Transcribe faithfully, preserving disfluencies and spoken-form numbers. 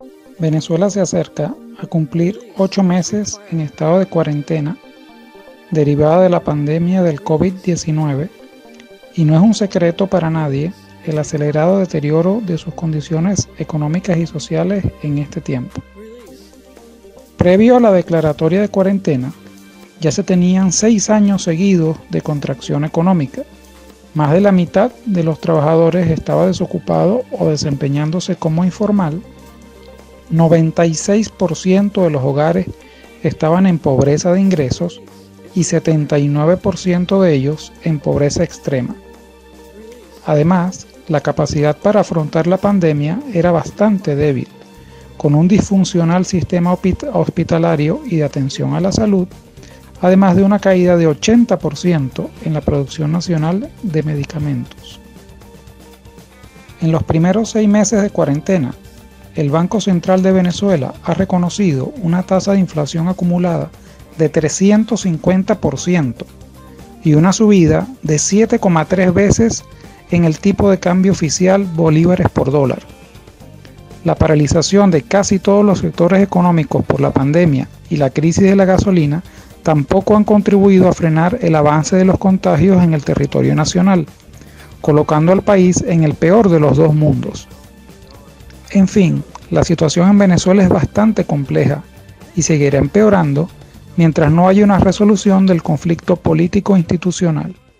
Venezuela se acerca a cumplir ocho meses en estado de cuarentena derivada de la pandemia del COVID diecinueve y no es un secreto para nadie el acelerado deterioro de sus condiciones económicas y sociales en este tiempo. Previo a la declaratoria de cuarentena, ya se tenían seis años seguidos de contracción económica. Más de la mitad de los trabajadores estaba desocupado o desempeñándose como informal. noventa y seis por ciento de los hogares estaban en pobreza de ingresos y setenta y nueve por ciento de ellos en pobreza extrema. Además, la capacidad para afrontar la pandemia era bastante débil, con un disfuncional sistema hospitalario y de atención a la salud, además de una caída de ochenta por ciento en la producción nacional de medicamentos. En los primeros seis meses de cuarentena, el Banco Central de Venezuela ha reconocido una tasa de inflación acumulada de trescientos cincuenta por ciento y una subida de siete coma tres veces en el tipo de cambio oficial bolívares por dólar. La paralización de casi todos los sectores económicos por la pandemia y la crisis de la gasolina tampoco han contribuido a frenar el avance de los contagios en el territorio nacional, colocando al país en el peor de los dos mundos. En fin, la situación en Venezuela es bastante compleja y seguirá empeorando mientras no haya una resolución del conflicto político institucional.